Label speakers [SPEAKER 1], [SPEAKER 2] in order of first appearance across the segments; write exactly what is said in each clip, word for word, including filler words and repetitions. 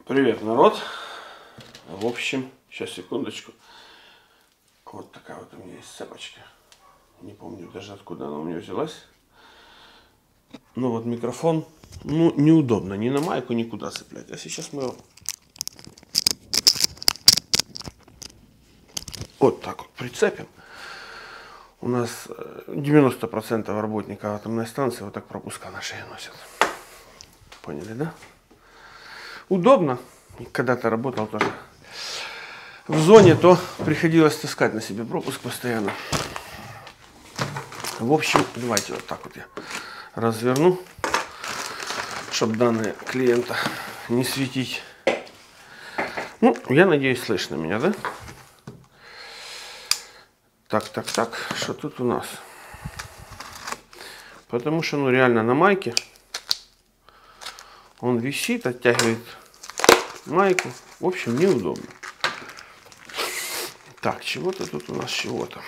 [SPEAKER 1] Привет, народ. В общем, сейчас секундочку. Вот такая вот у меня есть цепочка. Не помню даже откуда она у меня взялась. Ну вот микрофон, ну неудобно ни на майку, никуда цеплять. А сейчас мы его вот так вот прицепим. У нас девяносто процентов работников атомной станции вот так пропуска на шее носят. Поняли, да? Удобно. Когда-то работал тоже в зоне, то приходилось таскать на себе пропуск постоянно. В общем, давайте вот так вот я разверну, чтобы данные клиента не светить. Ну, я надеюсь, слышно меня, да? Так, так, так, что тут у нас? Потому что, ну, реально на майке он висит, оттягивает майку. В общем, неудобно. Так, чего-то тут у нас, чего-то.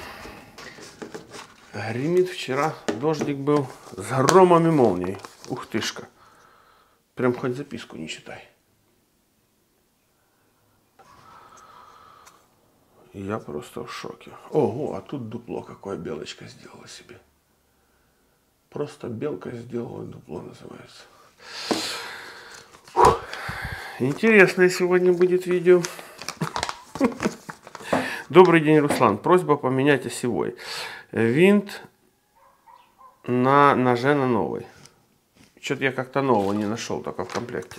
[SPEAKER 1] Гремит вчера, дождик был с громом и молнией. Ух тышка. Прям хоть записку не читай. Я просто в шоке. Ого, а тут дупло какое белочка сделала себе. Просто белка сделала дупло, называется. Фух. Интересное сегодня будет видео. Добрый день, Руслан. Просьба поменять осевой. Винт на ноже на новый. Что-то я как-то нового не нашел только в комплекте.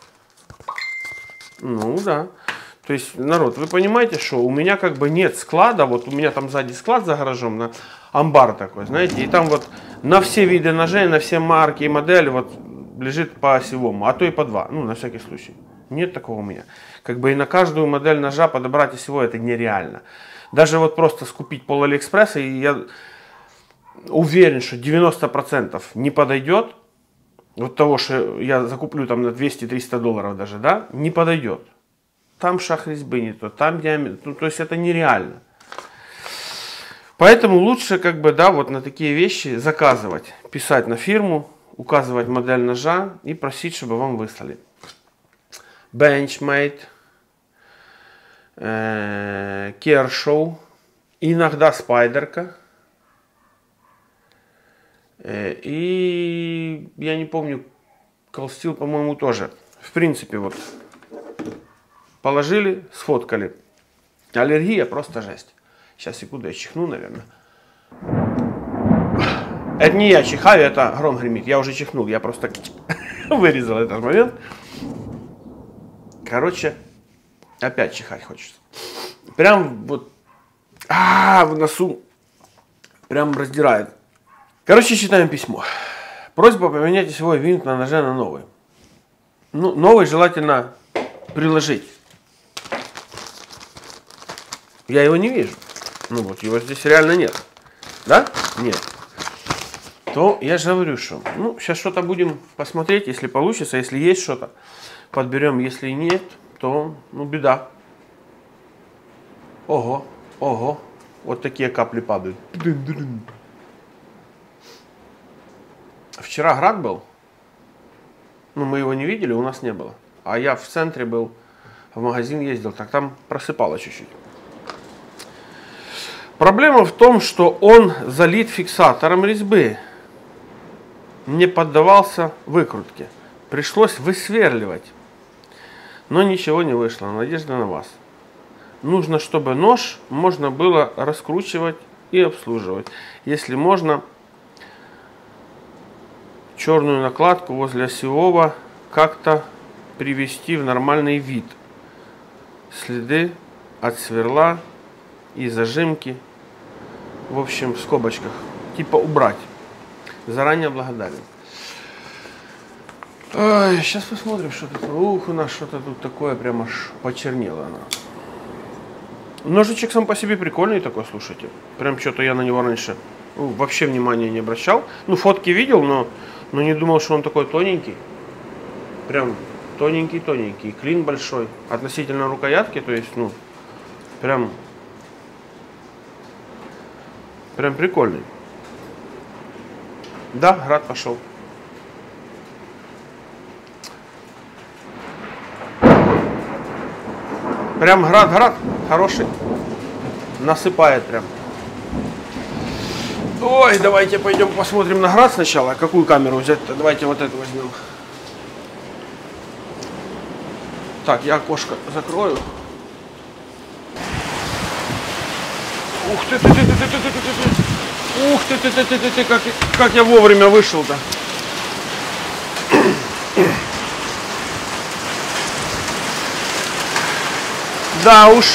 [SPEAKER 1] Ну да. То есть, народ, вы понимаете, что у меня как бы нет склада. Вот у меня там сзади склад за гаражом, на амбар такой, знаете. И там вот на все виды ножей, на все марки и модели вот лежит по осевому. А то и по два. Ну, на всякий случай. Нет такого у меня. Как бы и на каждую модель ножа подобрать осевой это нереально. Даже вот просто скупить пол Алиэкспресса, и я уверен, что девяносто процентов не подойдет. Вот того, что я закуплю там на двести-триста долларов даже, да, не подойдет. Там шаг резьбы не то, там диаметр, ну то есть это нереально. Поэтому лучше как бы, да, вот на такие вещи заказывать, писать на фирму, указывать модель ножа и просить, чтобы вам выслали. Benchmade, э, Kershaw, иногда Спайдерка. Э, и я не помню, Колстил, по-моему, тоже. В принципе, вот. Положили, сфоткали. Аллергия просто жесть. Сейчас, секунду, я чихну, наверное. Это не я чихаю, это гром гремит. Я уже чихнул, я просто вырезал этот момент. Короче, опять чихать хочется. Прям вот, а, в носу прям раздирает. Короче, читаем письмо. Просьба поменять осевой винт на ноже на новый. Ну, новый желательно приложить. Я его не вижу. Ну вот, его здесь реально нет. Да? Нет. То я же говорю, что... Ну, сейчас что-то будем посмотреть, если получится. Если есть что-то, подберем. Если нет, то, ну, беда. Ого, ого. Вот такие капли падают. Вчера град был. Ну, мы его не видели, у нас не было. А я в центре был, в магазин ездил, так там просыпало чуть-чуть. Проблема в том, что он залит фиксатором резьбы. Не поддавался выкрутке. Пришлось высверливать. Но ничего не вышло. Надежда на вас. Нужно, чтобы нож можно было раскручивать и обслуживать. Если можно, черную накладку возле осевого как-то привести в нормальный вид. Следы от сверла и зажимки. В общем, в скобочках. Типа убрать. Заранее благодарен. Ой, сейчас посмотрим, что тут. Ух, у нас что-то тут такое прям аж почернело оно. Ножичек сам по себе прикольный такой, слушайте. Прям что-то я на него раньше ну, вообще внимания не обращал. Ну, фотки видел, но, но не думал, что он такой тоненький. Прям тоненький-тоненький. Клин большой. Относительно рукоятки, то есть, ну, прям... Прям прикольный. Да, град пошел. Прям град-град хороший. Насыпает прям. Ой, давайте пойдем посмотрим на град сначала. Какую камеру взять-то? Давайте вот эту возьмем. Так, я окошко закрою. Ух ты, ты, ты, ты, ты, ты, ты, ты. Ух ты, ты, ты, ты, ты, ты, как, как я вовремя вышел-то. Да уж.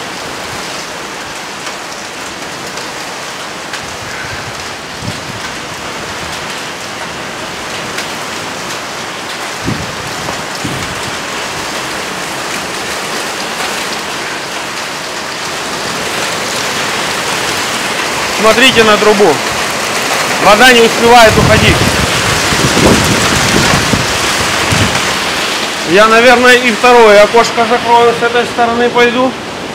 [SPEAKER 1] Смотрите на трубу. Вода не успевает уходить. Я, наверное, и второе окошко закрою, с этой стороны пойду.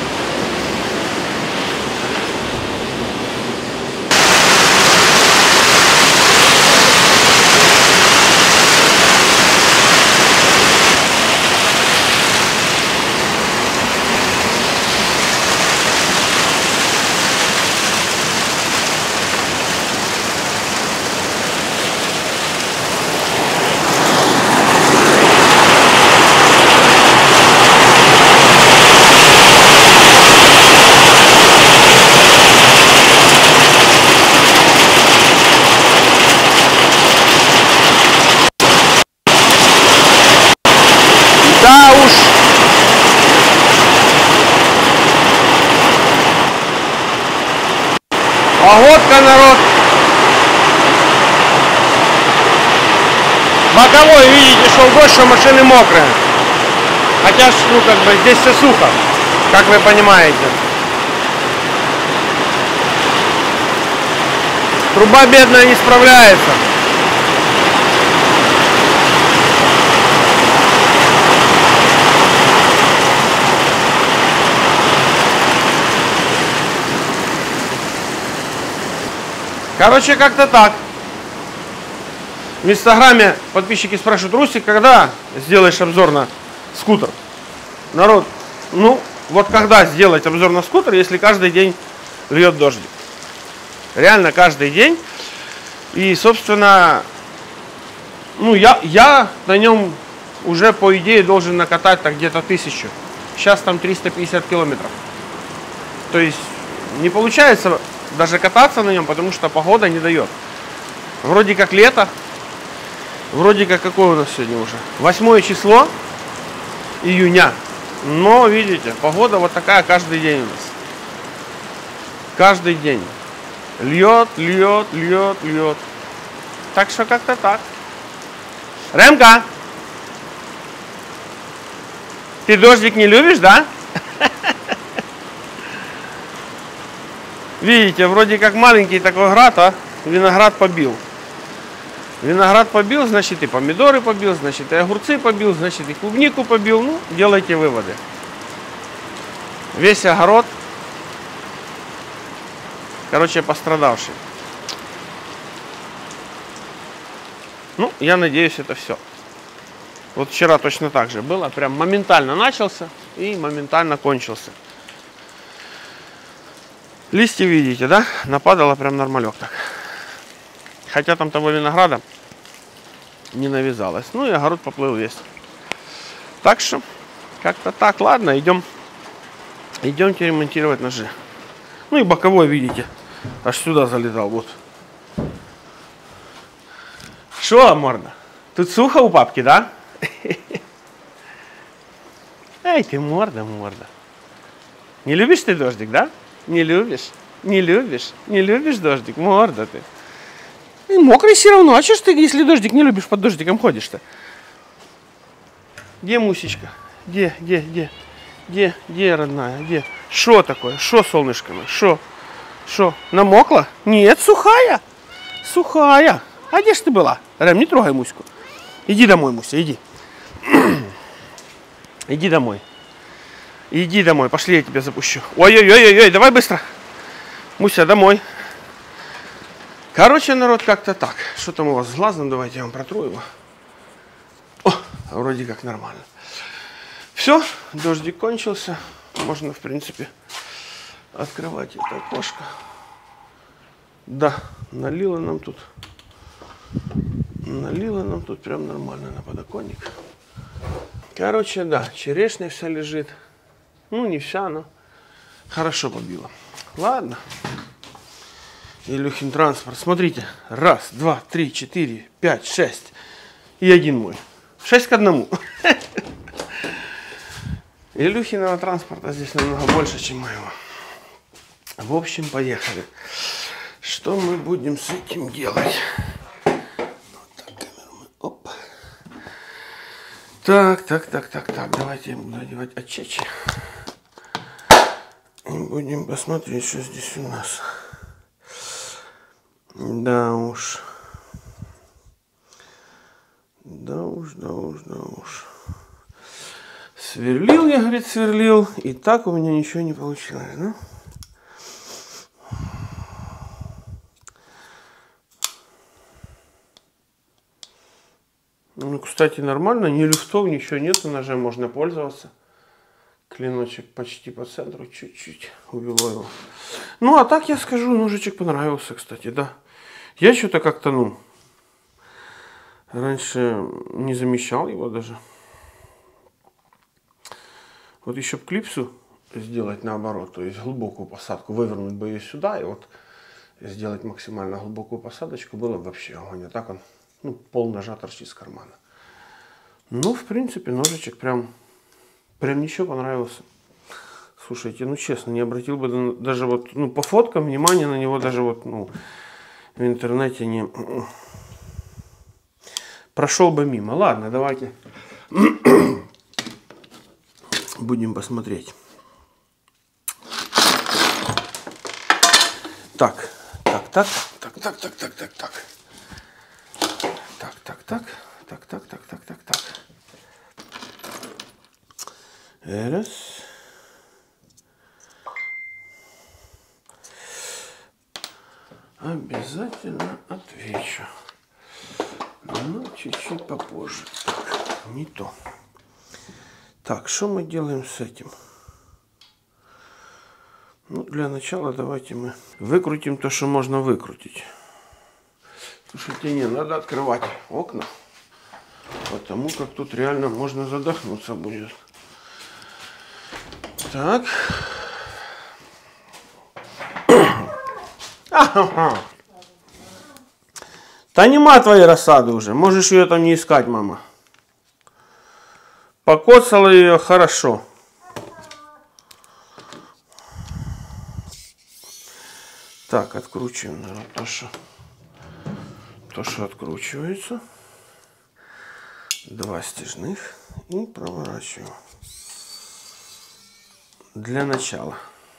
[SPEAKER 1] Да уж. Погодка, народ. Боковой, видите, шел дождь, что машины мокрые. Хотя, ну, как бы, здесь все сухо, как вы понимаете. Труба бедная не справляется. Короче, как-то так. В инстаграме подписчики спрашивают: Рустик, когда сделаешь обзор на скутер? Народ, ну, вот когда сделать обзор на скутер, если каждый день льет дождик? Реально каждый день. И, собственно, ну, я, я на нем уже, по идее, должен накатать так где-то тысячу. Сейчас там триста пятьдесят километров. То есть не получается даже кататься на нем, потому что погода не дает. Вроде как лето. Вроде как какое у нас сегодня уже? Восьмое число июня. Но, видите, погода вот такая каждый день у нас. Каждый день. Льет, льет, льет, льет. Так что как-то так. Ремка! Ты дождик не любишь, да? Видите, вроде как маленький такой град, а виноград побил. Виноград побил, значит и помидоры побил, значит и огурцы побил, значит и клубнику побил. Ну, делайте выводы. Весь огород, короче, пострадавший. Ну, я надеюсь, это все. Вот вчера точно так же было. Прям моментально начался и моментально кончился. Листья, видите, да? Нападало прям нормалек так. Хотя там того винограда не навязалось. Ну и огород поплыл весь. Так что, как-то так. Ладно, идем. Идемте ремонтировать ножи. Ну и боковой, видите, аж сюда залетал. Вот. Шо, морда? Тут сухо у папки, да? Эй, ты морда, морда. Не любишь ты дождик, да? Не любишь? Не любишь? Не любишь дождик? Морда ты. И мокрый все равно. А что ж ты, если дождик не любишь, под дождиком ходишь-то? Где Мусечка? Где, где, где? Где, где, родная? Где? Шо такое? Шо, солнышко мое? Шо? Шо? Намокла? Нет, сухая. Сухая. А где ж ты была? Рэм, не трогай Муську. Иди домой, Муся, иди. Иди домой. Иди домой, пошли, я тебя запущу. Ой-ой-ой-ой, давай быстро. Муся, домой. Короче, народ, как-то так. Что там у вас с глазом? Давайте я вам протру его. О, вроде как нормально. Все, дождик кончился. можно, в принципе, открывать это окошко. Да, налило нам тут. Налило нам тут прям нормально на подоконник. Короче, да, черешня вся лежит. Ну, не вся, но хорошо побила. Ладно. Илюхин транспорт. Смотрите. Раз, два, три, четыре, пять, шесть. И один мой. Шесть к одному. Илюхиного транспорта здесь намного больше, чем моего. В общем, поехали. Что мы будем с этим делать? Вот так, камеру мы... Оп. Так, так, так, так, так. Давайте я буду одевать очечи. И будем посмотреть, что здесь у нас. Да уж. Да уж, да уж, да уж. Сверлил я, говорит, сверлил. И так у меня ничего не получилось, да? Ну, кстати, нормально. Ни люфтов, ничего нету. Ножем можно пользоваться. Клиночек почти по центру. Чуть-чуть увело его. Ну, а так я скажу, ножичек понравился, кстати, да. Я что-то как-то, ну, раньше не замечал его даже. Вот еще б клипсу сделать наоборот. То есть глубокую посадку. Вывернуть бы ее сюда. И вот сделать максимально глубокую посадочку было бы вообще огонь. А так он, ну, пол ножа торчит с кармана. Ну, в принципе, ножичек прям, прям ничего понравился. Слушайте, ну честно, не обратил бы даже вот, ну, по фоткам внимания на него даже вот, ну, в интернете не... Прошел бы мимо. Ладно, давайте будем посмотреть. Так, так, так, так, так, так, так, так, так. Так, так, так, так, так, так, так, так, так. Раз. Обязательно отвечу. Но чуть-чуть попозже. Так, не то. Так, что мы делаем с этим? Ну, для начала давайте мы выкрутим то, что можно выкрутить. Слушайте, не, надо открывать окна. Потому как тут реально можно задохнуться будет. Так. Ага. Та нема твоей рассады уже. Можешь ее там не искать, мама. Покоцала ее хорошо. Так, откручиваем, наверное, то, что, то, что откручивается. Два стяжных и проворачиваем. Для начала.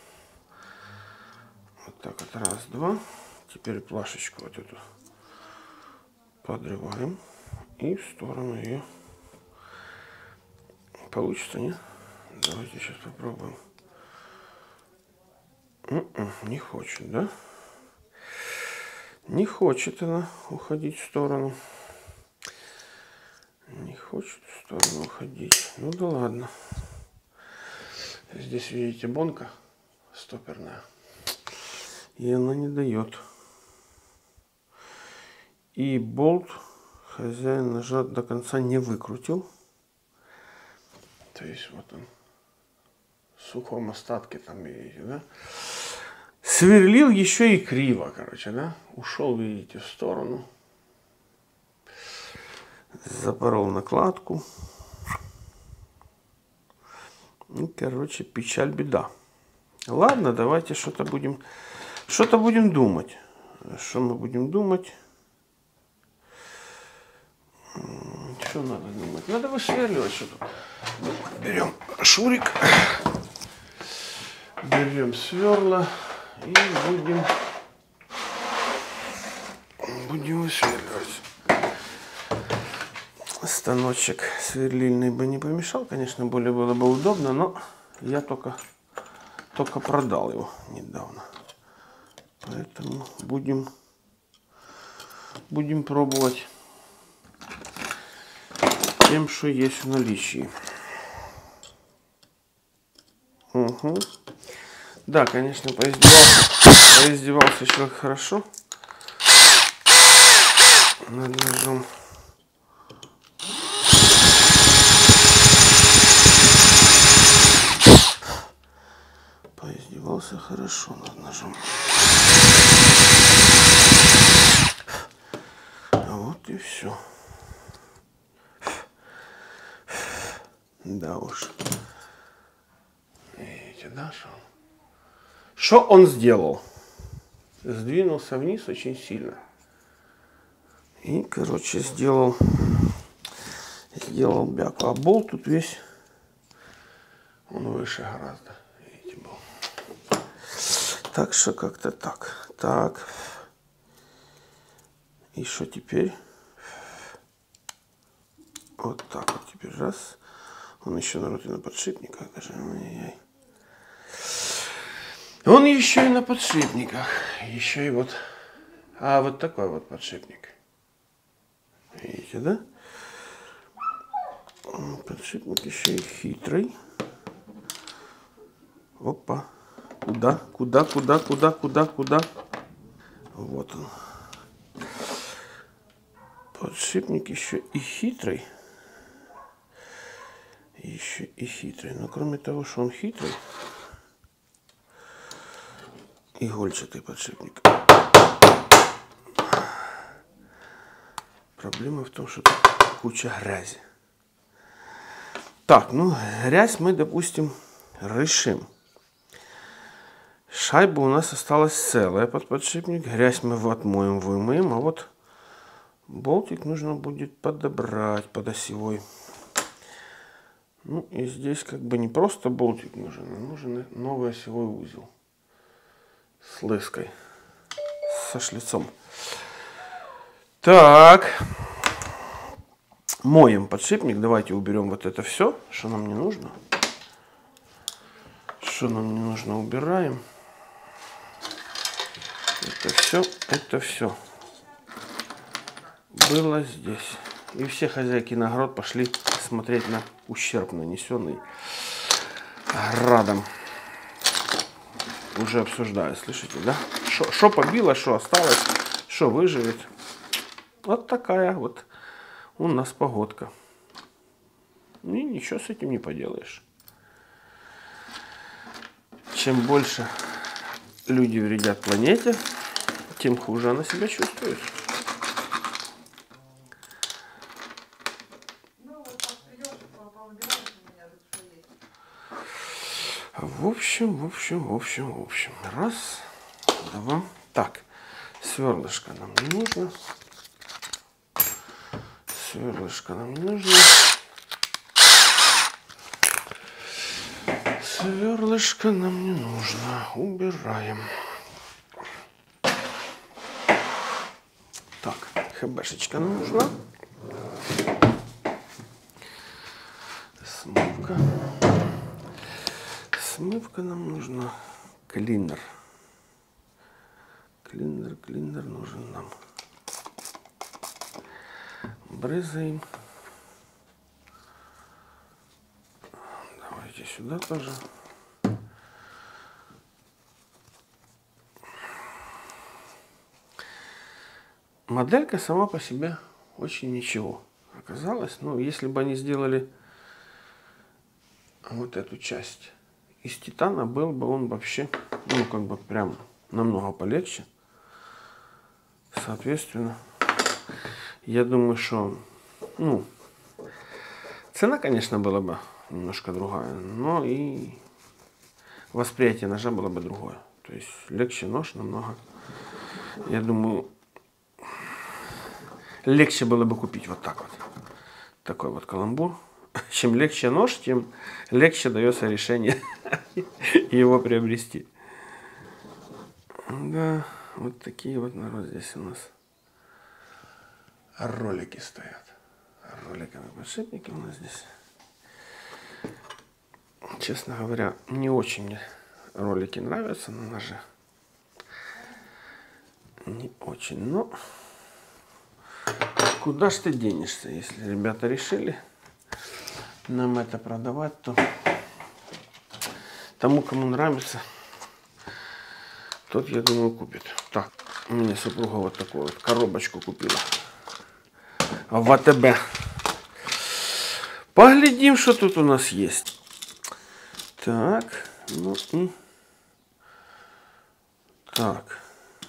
[SPEAKER 1] Вот так вот, раз, два. Теперь плашечку вот эту подрываем и в сторону ее. Получится, нет? Давайте сейчас попробуем. Не хочет, да? Не хочет она уходить в сторону. Не хочет в сторону уходить. Ну да ладно. Здесь, видите, бонка стоперная. И она не дает. И болт хозяин ножа до конца не выкрутил. То есть вот он в сухом остатке там, видите, да? Сверлил еще и криво, короче, да? Ушел, видите, в сторону. Запорол накладку. И, короче, печаль, беда. Ладно, давайте что-то будем, что-то будем думать. Что мы будем думать? Что надо думать? Надо высверливать что-то. Берем шурик, берем сверла и будем, будем высверливать. Станочек сверлильный бы не помешал, конечно, более было бы удобно, но я только, только продал его недавно. Поэтому будем, будем пробовать тем, что есть в наличии. О, Угу. Да, конечно, поиздевался, поиздевался человек хорошо над ножом. Поиздевался хорошо над ножом. А вот и все. Да уж. Видите, да, что? Что он сделал? Сдвинулся вниз очень сильно. И, короче, сделал, сделал бяку. А болт тут весь, он выше гораздо. Видите, был. Так что как-то так. Так. И что теперь? Вот так вот теперь раз. Он еще народ и на подшипниках даже. Ай-яй-яй. Он еще и на подшипниках. Еще и вот. А вот такой вот подшипник. Видите, да? Подшипник еще и хитрый. Опа. Куда? Куда? Куда? Куда? Куда? Куда? Вот он. Подшипник еще и хитрый. Еще и хитрый. Но кроме того, что он хитрый, игольчатый подшипник. Проблема в том, что тут куча грязи. Так, ну грязь мы, допустим, решим. Шайба у нас осталась целая под подшипник. Грязь мы отмоем, вымоем. А вот болтик нужно будет подобрать под осевой. Ну и здесь как бы не просто болтик нужен, а нужен новый осевой узел. С лыской. Со шлицом. Так. Моем подшипник. Давайте уберем вот это все, что нам не нужно. Что нам не нужно, убираем. Это все, это все было здесь. И все хозяйки на огород пошли смотреть на ущерб, нанесенный градом. Уже обсуждаю, слышите, да? Что побило, что осталось, что выживет. Вот такая вот у нас погодка. И ничего с этим не поделаешь. Чем больше люди вредят планете, тем хуже она себя чувствует. В общем, в общем, в общем, в общем. Раз, два. Так, сверлышко нам не нужно. Сверлышко нам не нужно. Сверлышко нам не нужно. Убираем. Так, хбшечка нам нужна. Смывка. Смывка нам нужна. Клинер. Клинер, клинер нужен нам. Брызгаем. Давайте сюда тоже. Моделька сама по себе очень ничего оказалась. Ну, если бы они сделали вот эту часть из титана, был бы он вообще, ну, как бы прям намного полегче. Соответственно, я думаю, что, ну, цена, конечно, была бы немножко другая, но и восприятие ножа было бы другое. То есть легче нож намного. Я думаю, легче было бы купить вот так вот. Такой вот каламбур. Чем легче нож, тем легче дается решение его приобрести. Да, вот такие вот, народ, здесь у нас ролики стоят. Роликовые подшипники у нас здесь. Честно говоря, не очень мне ролики нравятся на ноже. Не очень, но куда ж ты денешься, если ребята решили нам это продавать, то Тому, кому нравится, тот, я думаю, купит. Так, у меня супруга вот такую вот коробочку купила в АТБ. Поглядим, что тут у нас есть. Так, ну и... Так.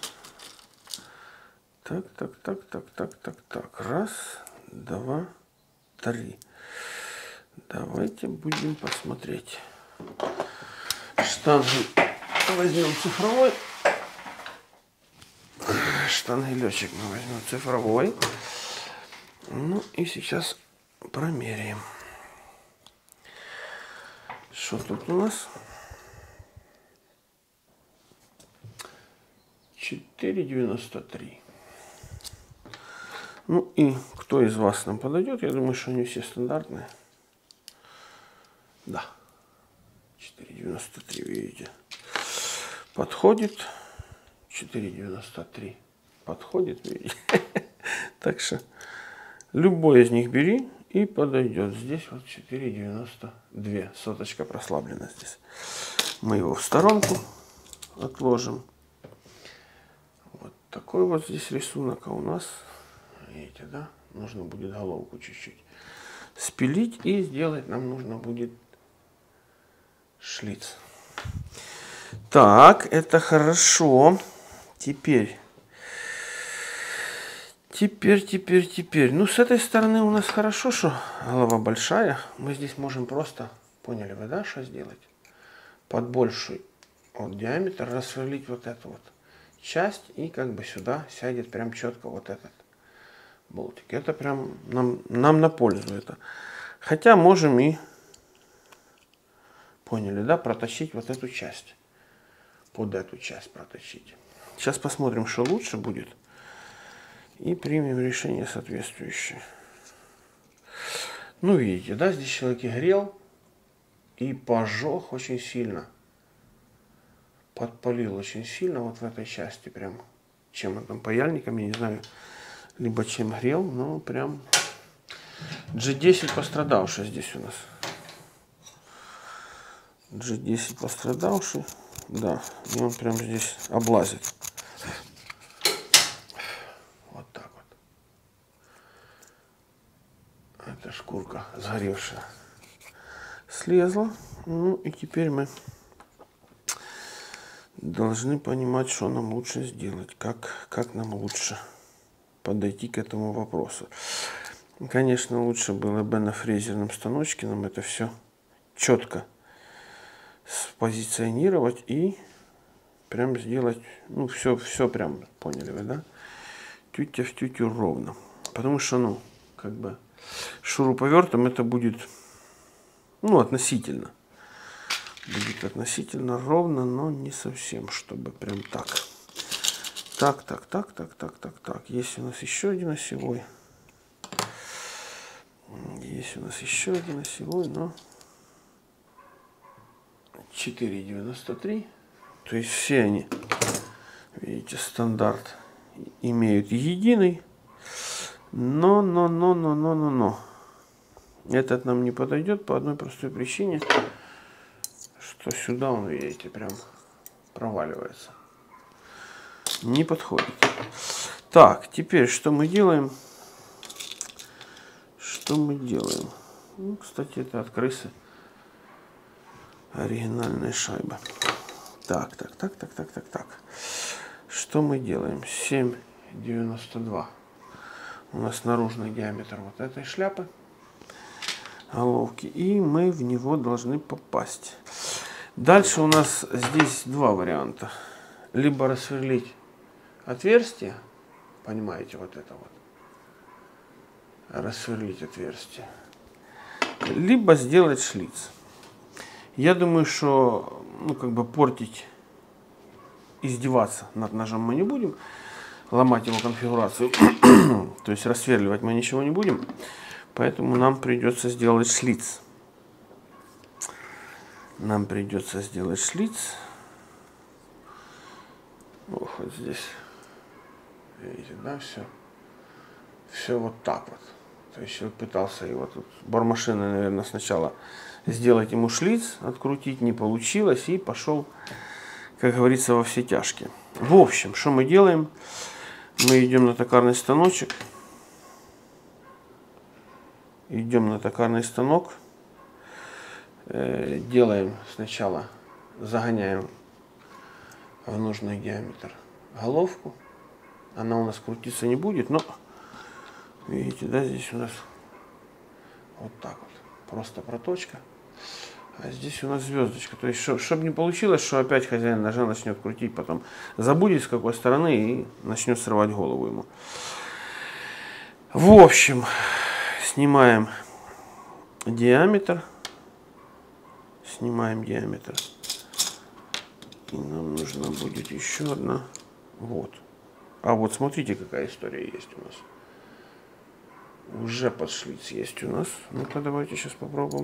[SPEAKER 1] Так, так, так, так, так, так, так. Раз, два, три. Давайте будем посмотреть. Штангель возьмем цифровой. Штангелечек мы возьмем цифровой. Ну и сейчас промеряем. Что тут у нас? четыре девяносто три. Ну и кто из вас нам подойдет? Я думаю, что они все стандартные. Да. четыре девяносто три, видите. Подходит. четыре девяносто три. Подходит, видите. Так что любой из них бери и подойдет. Здесь вот четыре девяносто два. Соточка прослаблена здесь. Мы его в сторонку отложим. Вот такой вот здесь рисунок. А у нас, видите, да, нужно будет головку чуть-чуть спилить. И сделать нам нужно будет шлиц. Так, это хорошо. Теперь. Теперь, теперь, теперь. Ну, с этой стороны у нас хорошо, что голова большая. Мы здесь можем просто, поняли вы, да, что сделать? Под больший вот диаметр рассверлить вот эту вот часть. И как бы сюда сядет прям четко вот этот болтик. Это прям нам, нам на пользу это. Хотя можем и, поняли, да, протащить вот эту часть. Под эту часть протащить. Сейчас посмотрим, что лучше будет. И примем решение соответствующее. Ну, видите, да, здесь человек и грел, и пожег очень сильно. Подпалил очень сильно вот в этой части прям. Чем он там, паяльником, я не знаю, либо чем грел, но прям джи десять пострадавший здесь у нас. джи десять пострадавший, да, и он прям здесь облазит. Эта шкурка сгоревшая слезла. Ну и теперь мы должны понимать, что нам лучше сделать, как, как нам лучше подойти к этому вопросу. Конечно, лучше было бы на фрезерном станочке нам это все четко спозиционировать и прям сделать, ну, все, все прям, поняли вы, да? Тютя в тютю ровно. Потому что, ну, как бы шуруповертом это будет, ну, относительно. Будет относительно ровно, но не совсем, чтобы прям так. Так, так, так, так, так, так, так. Есть у нас еще один осевой. Есть у нас еще один осевой, но четыре девяносто три. То есть все они, видите, стандарт имеют единый. Но, но, но, но, но, но, но. Этот нам не подойдет по одной простой причине, что сюда он, видите, прям проваливается. Не подходит. Так, теперь что мы делаем? Что мы делаем? Ну, кстати, это от крысы оригинальная шайба. Так, так, так, так, так, так, так. Что мы делаем? семь девяносто два. У нас наружный диаметр вот этой шляпы, головки, и мы в него должны попасть. Дальше у нас здесь два варианта. Либо рассверлить отверстие, понимаете, вот это вот, рассверлить отверстие, либо сделать шлиц. Я думаю, что, ну, как бы портить, издеваться над ножом мы не будем, ломать его конфигурацию, то есть рассверливать мы ничего не будем, поэтому нам придется сделать шлиц. Нам придется сделать шлиц. Ох, вот здесь, видите, да, все, все вот так вот. То есть вот пытался его тут бормашиной, наверное, сначала сделать ему шлиц, открутить, не получилось, и пошел, как говорится, во все тяжкие. В общем, что мы делаем? Мы идем на токарный станочек. Идем на токарный станок. Э, делаем сначала, загоняем в нужный диаметр головку. Она у нас крутиться не будет, но видите, да, здесь у нас вот так вот. Просто проточка. А здесь у нас звездочка. То есть, чтобы не получилось, что опять хозяин ножа начнет крутить, потом забудет с какой стороны и начнет срывать голову ему. В общем, снимаем диаметр. Снимаем диаметр. И нам нужна будет еще одна. Вот. А вот смотрите, какая история есть у нас. Уже под шлиц есть у нас. Ну-ка, давайте сейчас попробуем.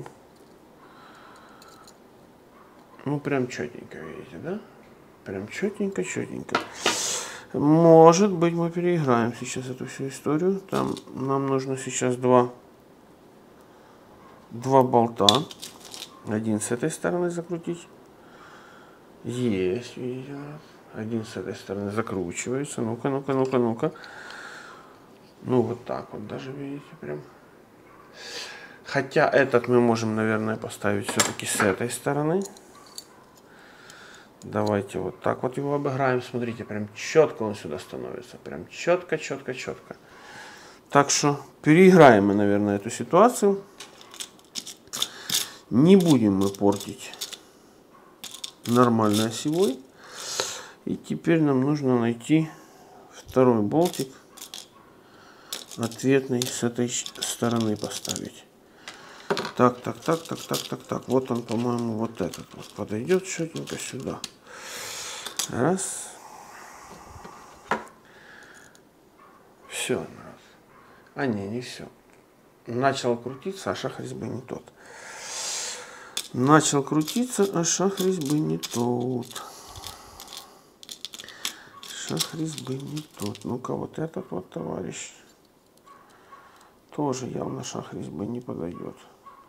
[SPEAKER 1] Ну, прям четенько, видите, да? Прям четенько, четенько. Может быть, мы переиграем сейчас эту всю историю. Там нам нужно сейчас два, два болта. Один с этой стороны закрутить. Есть, видите, у нас. Один с этой стороны закручивается. Ну-ка, ну-ка, ну-ка, ну-ка. Ну, вот так вот даже, видите, прям. Хотя этот мы можем, наверное, поставить все-таки с этой стороны. Давайте вот так вот его обыграем. Смотрите, прям четко он сюда становится. Прям четко, четко, четко. Так что переиграем мы, наверное, эту ситуацию. Не будем мы портить нормально осевой. И теперь нам нужно найти второй болтик. Ответный с этой стороны поставить. Так, так, так, так, так, так, так. Вот он, по-моему, вот этот вот подойдет четенько сюда. Раз. Все. А не, не все. Начал крутиться, а шаг резьбы не тот. Начал крутиться, а шаг резьбы не тот. Шаг резьбы не тот. Ну-ка, вот этот вот товарищ тоже явно шаг резьбы не подойдет.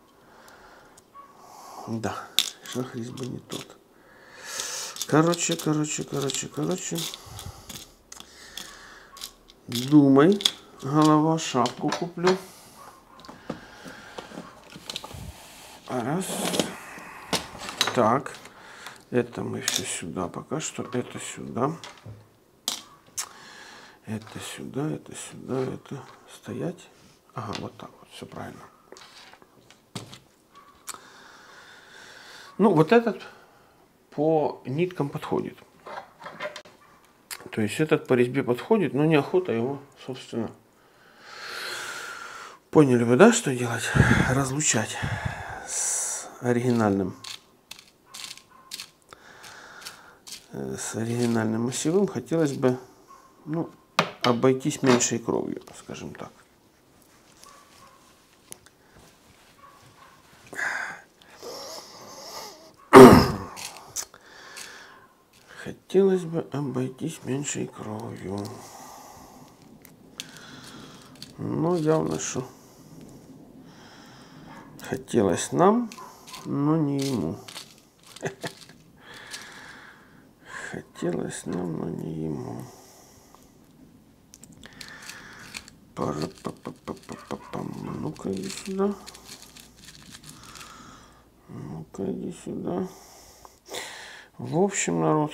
[SPEAKER 1] Да, шаг резьбы не тот. Короче, короче, короче, короче. Думай, голова, шапку куплю. Раз. Так. Это мы все сюда пока что. Это сюда. Это сюда, это сюда, это стоять. Ага, вот так вот, все правильно. Ну, вот этот по ниткам подходит. То есть этот по резьбе подходит, но неохота его, собственно. Поняли вы, да, что делать? Разлучать с оригинальным. С оригинальным осевым хотелось бы, ну, обойтись меньшей кровью, скажем так. Хотелось бы обойтись меньшей кровью. Но явно, что хотелось нам, но не ему. Хотелось нам, но не ему. Ну-ка, иди сюда. Ну-ка, иди сюда. В общем, народ.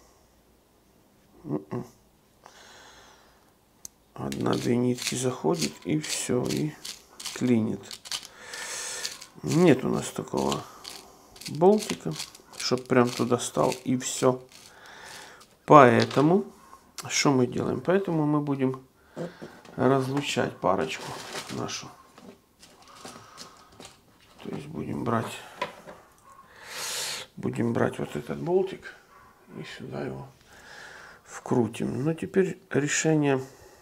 [SPEAKER 1] Одна-две нитки заходит, и все, и клинит. Нет у нас такого болтика, чтобы прям туда стал, и все. Поэтому, что мы делаем? Поэтому мы будем разлучать парочку нашу. То есть будем брать, будем брать вот этот болтик и сюда его вкрутим. Но теперь решение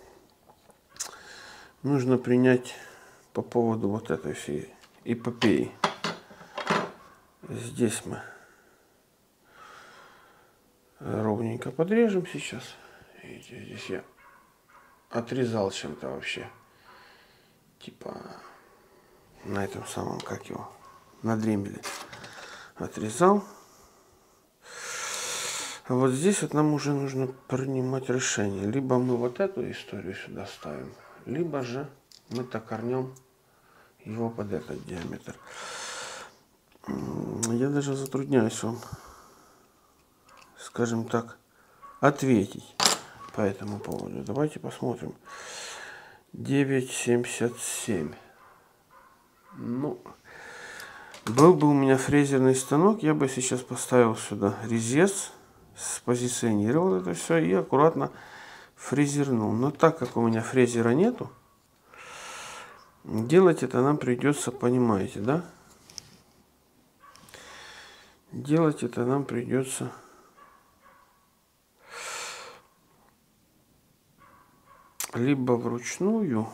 [SPEAKER 1] нужно принять по поводу вот этой всей эпопеи. Здесь мы ровненько подрежем сейчас. Видите, здесь я отрезал чем-то вообще типа на этом самом, как его, на дремеле отрезал. А вот здесь вот нам уже нужно принимать решение. Либо мы вот эту историю сюда ставим, либо же мы токарнем его под этот диаметр. Я даже затрудняюсь вам, скажем так, ответить по этому поводу. Давайте посмотрим. девять семьдесят семь. Ну, был бы у меня фрезерный станок, я бы сейчас поставил сюда резец, спозиционировал это все и аккуратно фрезернул. Но так как у меня фрезера нету, делать это нам придется, понимаете, да? Делать это нам придется либо вручную,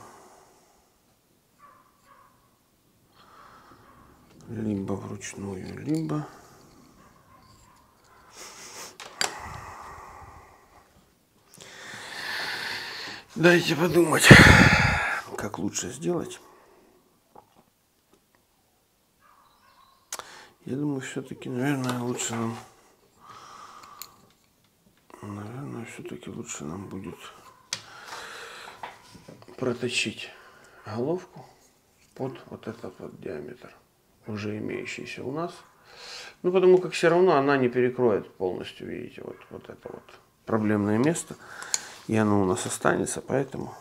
[SPEAKER 1] либо вручную, либо дайте подумать, как лучше сделать. Я думаю, все-таки, наверное, лучше нам, наверное, все-таки лучше нам будет проточить головку под вот этот вот диаметр, уже имеющийся у нас. Ну, потому как все равно она не перекроет полностью, видите, вот, вот это вот проблемное место. И оно у нас останется, поэтому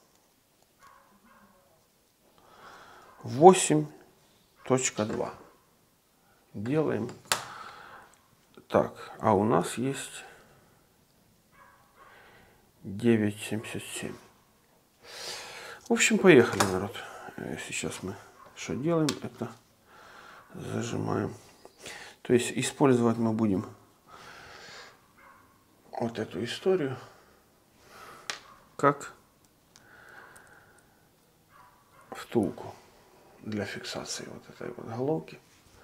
[SPEAKER 1] восемь точка два. Делаем так, а у нас есть девять семьдесят семь. В общем, поехали, народ. Сейчас мы что делаем? Это зажимаем. То есть использовать мы будем вот эту историю как втулку для фиксации вот этой вот головки.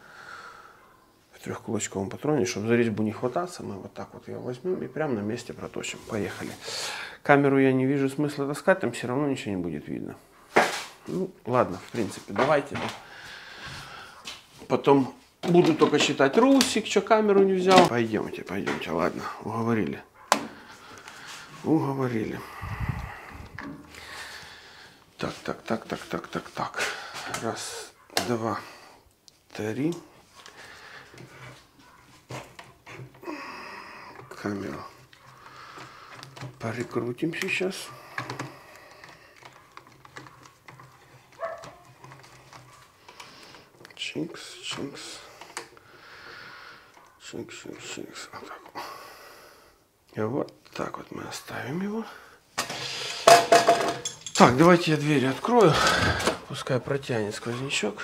[SPEAKER 1] В трехкулачковом патроне, чтобы за резьбу не хвататься, мы вот так вот ее возьмем и прямо на месте проточим. Поехали. Камеру я не вижу смысла таскать, там все равно ничего не будет видно. Ну, ладно, в принципе, давайте. Потом буду только считать русик, что камеру не взял. Пойдемте, пойдемте, ладно, уговорили. Уговорили. Так, так, так, так, так, так, так. Раз, два, три. Камеру прикрутим сейчас. Чинкс, чинкс. Чинкс, чинкс, чинкс. Вот так. И вот так вот мы оставим его. Так, давайте я двери открою. Пускай протянет сквознячок.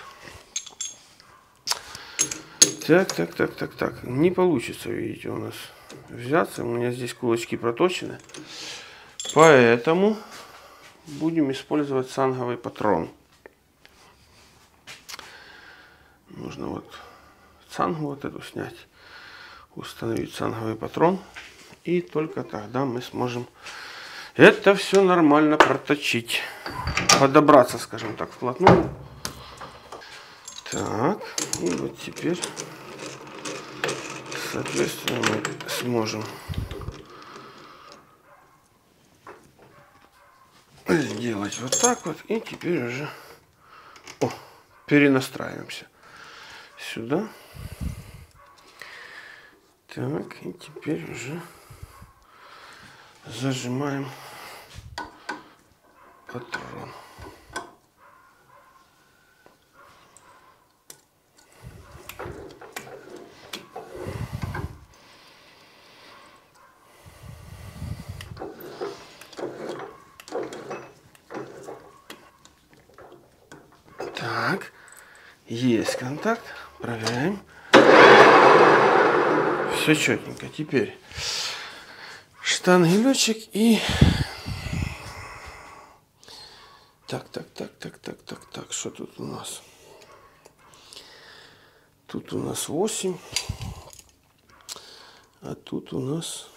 [SPEAKER 1] Так, так, так, так, так. Не получится, видите, у нас взяться. У меня здесь кулачки проточены. Поэтому будем использовать цанговый патрон. Нужно вот цангу вот эту снять. Установить цанговый патрон. И только тогда мы сможем это все нормально проточить. Подобраться, скажем так, вплотную. Так, и вот теперь, соответственно, мы сможем сделать вот так вот. И теперь уже о, перенастраиваемся сюда. Так, и теперь уже зажимаем патрон. Так, есть контакт, проверяем. Все четенько. Теперь штангелечек и так, так, так, так, так, так, так, что тут у нас? Тут у нас восемь, а тут у нас,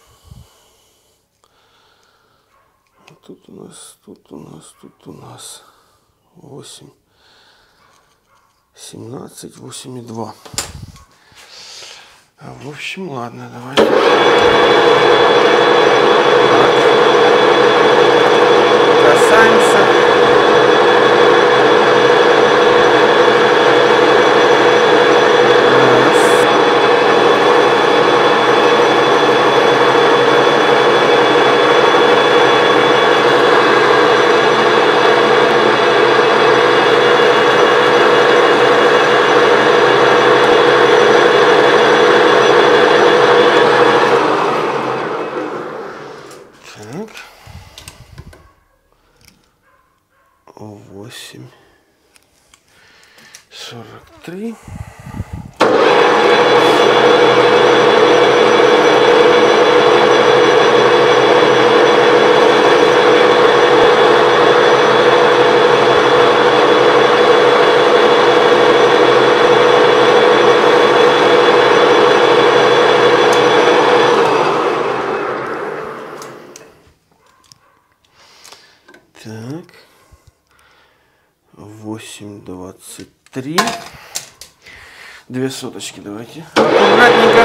[SPEAKER 1] а тут у нас, тут у нас, тут у нас восемь, семнадцать, восемь и два. В общем, ладно, давайте. Касаемся. восемь, сорок три. Так. восемь, двадцать три. Две соточки давайте. Аккуратненько.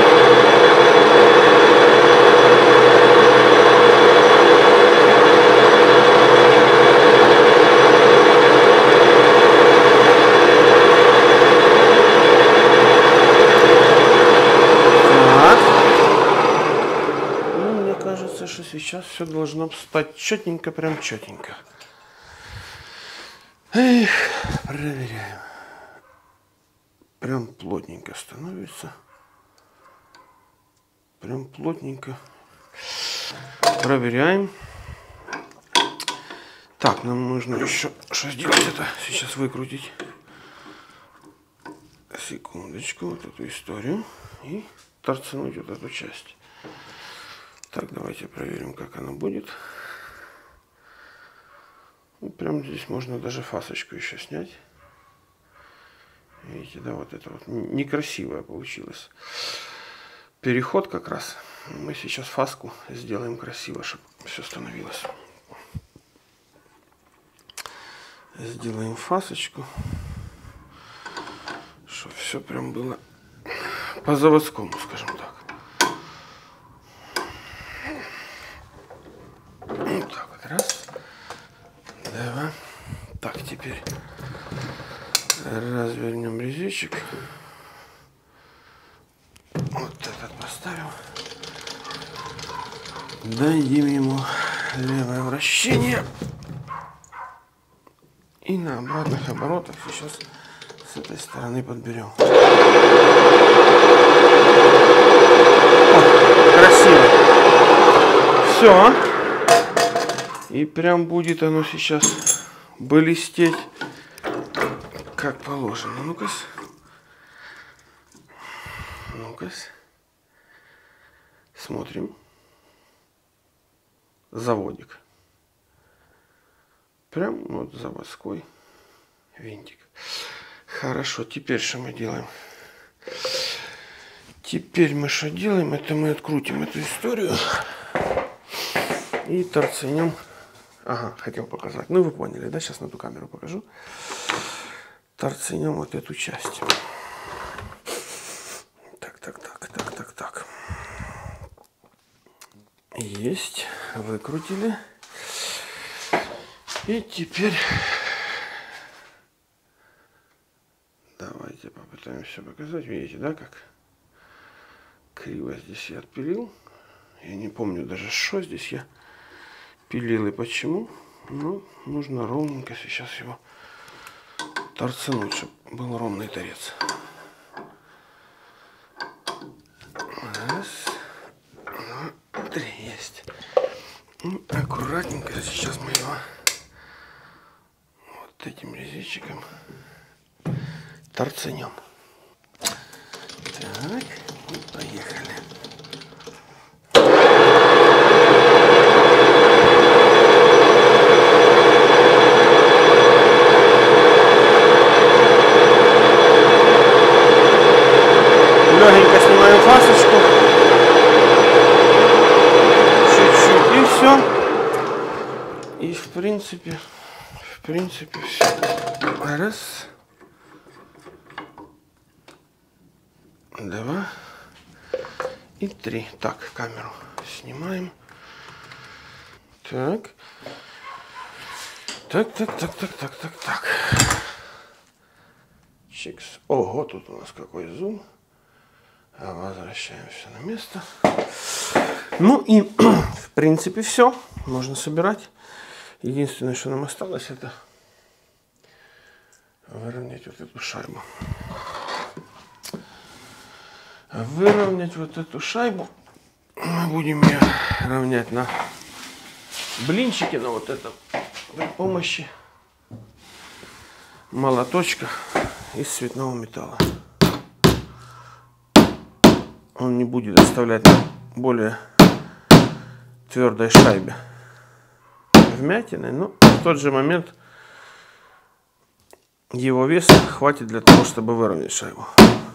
[SPEAKER 1] Так. Ну, мне кажется, что сейчас все должно стать четненько, прям четненько. Эх, проверяем. Прям плотненько становится. Прям плотненько. Проверяем. Так, нам нужно еще что сделать это? Сейчас выкрутить. Секундочку, вот эту историю. И торцануть вот эту часть. Так, давайте проверим, как она будет. Прям здесь можно даже фасочку еще снять. Видите, да, вот это вот некрасивая получилась. Переход как раз. Мы сейчас фаску сделаем красиво, чтобы все становилось. Сделаем фасочку, чтобы все прям было по-заводскому, скажем так. Вот так вот, раз. Два. Так, теперь развернем резичек. Вот этот поставим. Дадим ему левое вращение. И на обратных оборотах сейчас с этой стороны подберем. О, красиво. Все. И прям будет оно сейчас блестеть как положено. Ну-ка. Ну-ка. Смотрим. Заводик. Прям вот заводской винтик. Хорошо, теперь что мы делаем? Теперь мы что делаем? Это мы открутим эту историю и торцанем. Ага, хотел показать. Ну вы поняли, да? Сейчас на ту камеру покажу. Торцанем вот эту часть. Так, так, так, так, так, так. Есть. Выкрутили. И теперь давайте попытаемся показать. Видите, да, как криво здесь я отпилил. Я не помню даже, что здесь я пилил и почему. Но нужно ровненько сейчас его торцануть, чтобы был ровный торец. Раз, два, три. Есть. И аккуратненько сейчас мы его этим резичиком торцанем. Так, и поехали. Легенько снимаем фасочку. Чуть-чуть и все. И в принципе, в принципе, все. Раз. Два. И три. Так, камеру снимаем. Так. Так, так, так, так, так, так, так. Чикс. Ого, тут у нас какой зум. Возвращаемся на место. Ну и, в принципе, все. Можно собирать. Единственное, что нам осталось, это выровнять вот эту шайбу. Выровнять вот эту шайбу. Мы будем ее равнять на блинчики, на вот этом при помощи молоточка из цветного металла. Он не будет оставлять на более твердой шайбе вмятины, но в тот же момент его веса хватит для того, чтобы выровнять шайбу.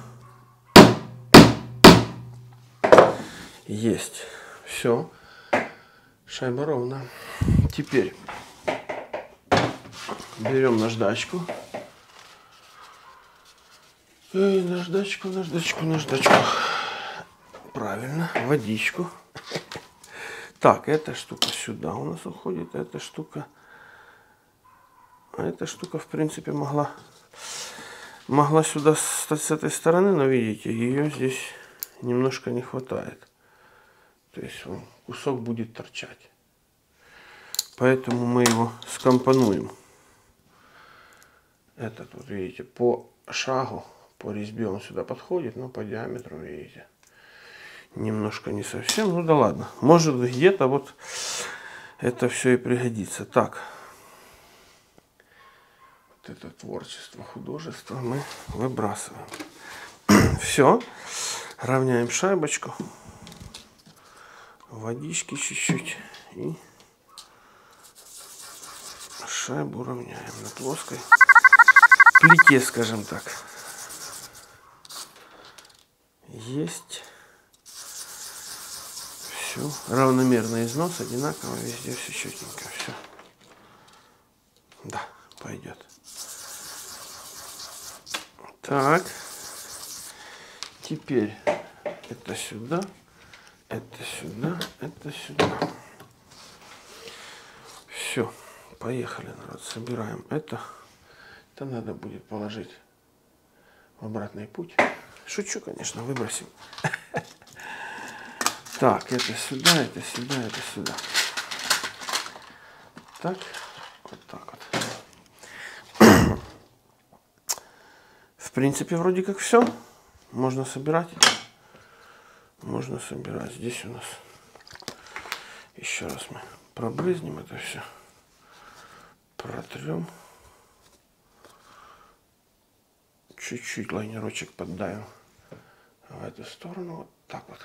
[SPEAKER 1] Есть. Все. Шайба ровно. Теперь берем наждачку. И наждачку, наждачку, наждачку. Правильно. Водичку. Так, эта штука сюда у нас уходит. Эта штука... А эта штука, в принципе, могла... Могла сюда стать с этой стороны, но, видите, ее здесь немножко не хватает. То есть он, кусок будет торчать. Поэтому мы его скомпонуем. Этот, вот видите, по шагу, по резьбе он сюда подходит, но по диаметру, видите, немножко не совсем. Ну да ладно. Может где-то вот это все и пригодится. Так. Вот это творчество, художество мы выбрасываем. Все. Равняем шайбочку. Водички чуть-чуть. И шайбу равняем на плоской плите, скажем так. Есть. Все. Равномерный износ, одинаково, везде все четенько. Все. Да, пойдет. Так. Теперь это сюда, это сюда, это сюда. Все. Поехали, народ. Собираем это. Это надо будет положить в обратный путь. Шучу, конечно, выбросим. Так, это сюда, это сюда, это сюда. Так, вот так вот. В принципе, вроде как все. Можно собирать. Можно собирать. Здесь у нас еще раз мы пробрызнем это все. Протрем. Чуть-чуть лайнерочек поддаем в эту сторону. Вот так вот.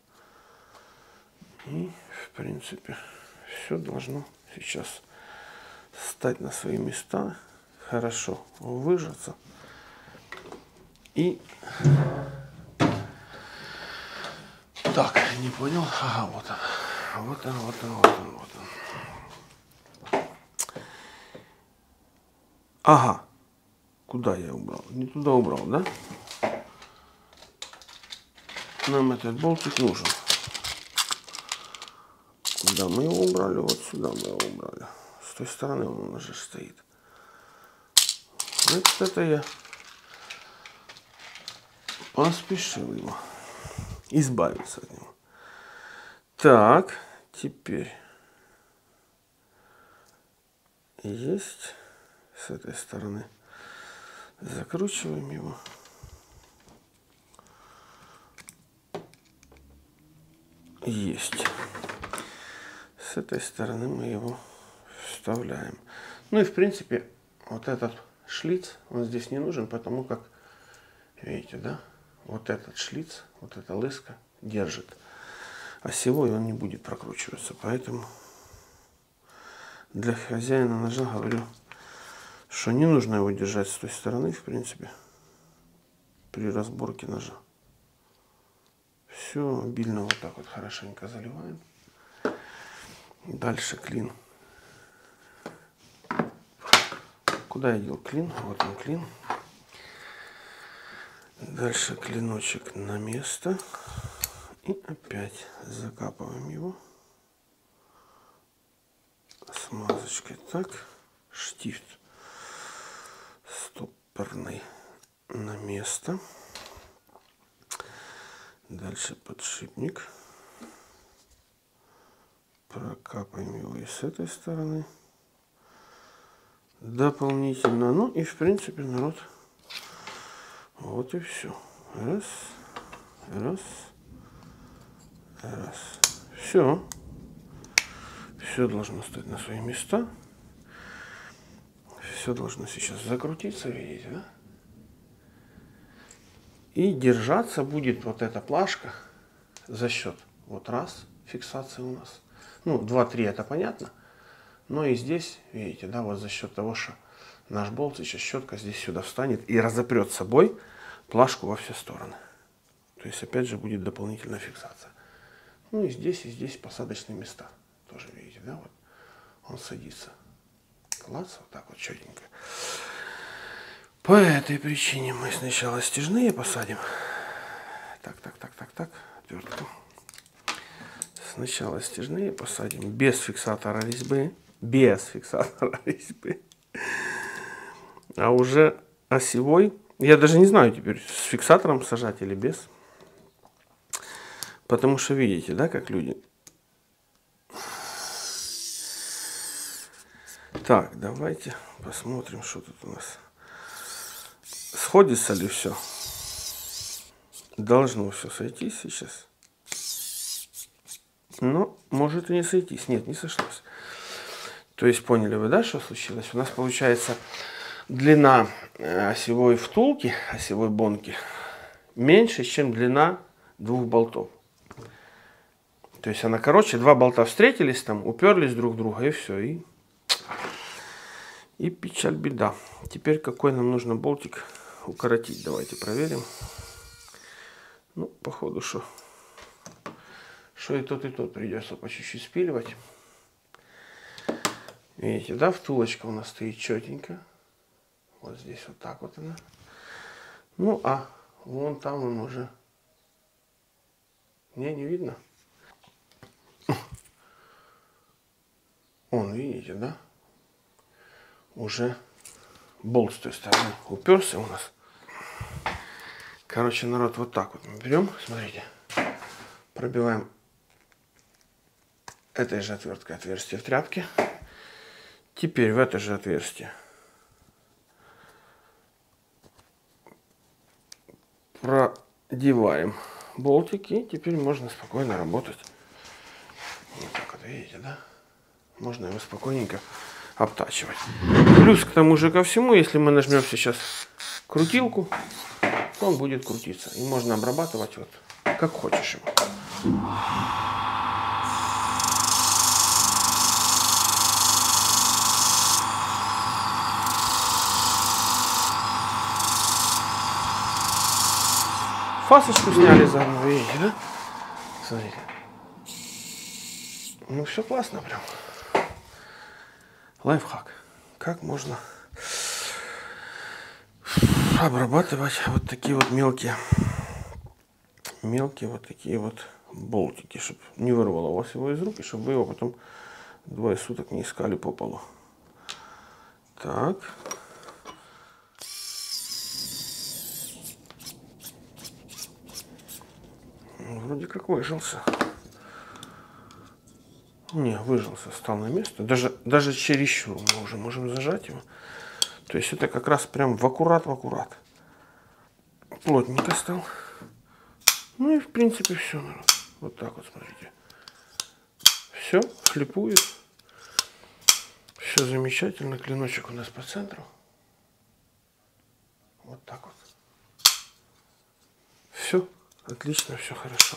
[SPEAKER 1] И, в принципе, все должно сейчас стать на свои места. Хорошо выжаться. И... Так, не понял. Ага, вот он. Вот он, вот он, вот он, вот он. Ага. Куда я убрал? Не туда убрал, да? Нам этот болтик нужен. Куда мы его убрали? Вот сюда мы его убрали. С той стороны он у нас же стоит. Вот это я поспешил его избавиться от него. Так, теперь есть с этой стороны. Закручиваем его. Есть. С этой стороны мы его вставляем. Ну и в принципе вот этот шлиц, он здесь не нужен, потому как, видите, да, вот этот шлиц, вот эта лыска держит. Осевой он не будет прокручиваться. Поэтому для хозяина ножа говорю, что не нужно его держать с той стороны, в принципе, при разборке ножа. Все обильно вот так вот хорошенько заливаем. Дальше клин Куда я дел клин? Вот он клин. Дальше клиночек на место. И опять закапываем его смазочкой. Так, штифт стопорный на место. Дальше подшипник. Прокапаем его и с этой стороны дополнительно. Ну и в принципе, народ, вот и все. Раз, раз, раз. Все. Все должно стать на свои места. Все должно сейчас закрутиться, видите, да? И держаться будет вот эта плашка за счет вот раз фиксации у нас. Ну, два-три это понятно. Но и здесь, видите, да, вот за счет того, что наш болт сейчас щетка здесь сюда встанет и разопрет с собой плашку во все стороны. То есть опять же будет дополнительная фиксация. Ну и здесь, и здесь посадочные места. Тоже видите, да, вот он садится. Класс, вот так вот четенько. По этой причине мы сначала стяжные посадим. Так, так, так, так, так, отвертку. Сначала стяжные посадим без фиксатора резьбы. Без фиксатора резьбы. А уже осевой, я даже не знаю теперь, с фиксатором сажать или без. Потому что видите, да, как люди. Так, давайте посмотрим, что тут у нас. Сходится ли все? Должно все сойтись сейчас. Но может и не сойтись. Нет, не сошлось. То есть поняли вы, да, что случилось? У нас получается длина осевой втулки, осевой бонки меньше, чем длина двух болтов. То есть она короче, два болта встретились там, уперлись друг в друга и все. И, и печаль, беда. Теперь какой нам нужно болтик укоротить? Давайте проверим. Ну, походу, что, что и тот, и тот придется по чуть-чуть спиливать. Видите, да, втулочка у нас стоит четенько. Вот здесь вот так вот она. Ну, а вон там он уже... Не, не видно. Он, видите, да? Уже болт с той стороны уперся у нас. Короче, народ, вот так вот мы берем, смотрите, пробиваем этой же отверткой отверстие в тряпке. Теперь в это же отверстие продеваем болтики. Теперь можно спокойно работать. Вот так вот, видите, да? Можно его спокойненько обтачивать. Плюс к тому же ко всему, если мы нажмем сейчас крутилку, то он будет крутиться. И можно обрабатывать вот как хочешь его. Фасочку сняли заодно, видите, да? Смотрите. Ну все классно прям. Лайфхак. Как можно обрабатывать вот такие вот мелкие, мелкие вот такие вот болтики, чтобы не вырвало у вас его из рук, и чтобы вы его потом двое суток не искали по полу. Так. Вроде как выжился. Не, выжился, стал на место. Даже, даже чересчур мы уже можем зажать его. То есть это как раз прям в аккурат, в аккурат. Плотненько стал. Ну и в принципе все, народ. Вот так вот, смотрите. Все, шлифует. Все замечательно. Клиночек у нас по центру. Вот так вот. Все отлично, все хорошо.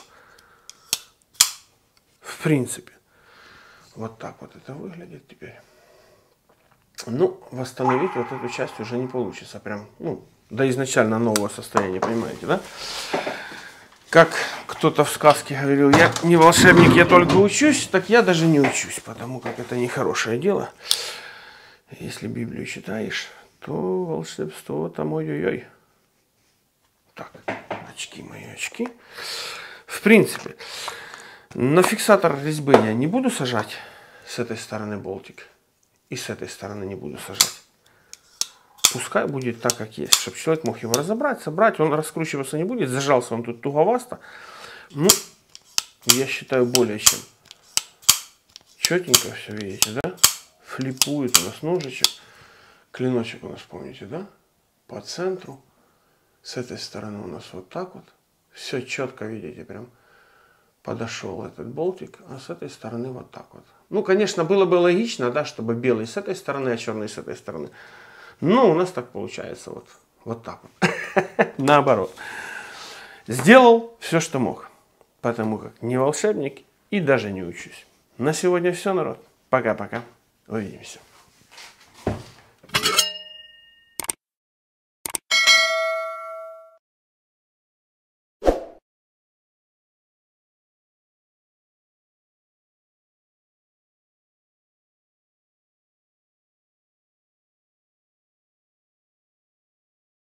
[SPEAKER 1] В принципе. Вот так вот это выглядит теперь. Ну, восстановить вот эту часть уже не получится. Прям, ну, до изначально нового состояния, понимаете, да? Как кто-то в сказке говорил, я не волшебник, я только учусь, так я даже не учусь, потому как это нехорошее дело. Если Библию читаешь, то волшебство там ой-ой-ой. Так, очки мои, очки. В принципе, на фиксатор резьбы я не буду сажать. С этой стороны болтик. И с этой стороны не буду сажать. Пускай будет так, как есть. Чтобы человек мог его разобрать, собрать. Он раскручиваться не будет. Зажался он тут туговасто. Ну, я считаю, более чем четенько все, видите, да? Флипует у нас ножичек. Клиночек у нас, помните, да? По центру. С этой стороны у нас вот так вот. Все четко, видите, прям подошел этот болтик. А с этой стороны вот так вот. Ну, конечно, было бы логично, да, чтобы белый с этой стороны, а черный с этой стороны. Но у нас так получается вот, вот так вот. Наоборот. Сделал все, что мог. Потому как не волшебник и даже не учусь. На сегодня все, народ. Пока-пока. Увидимся.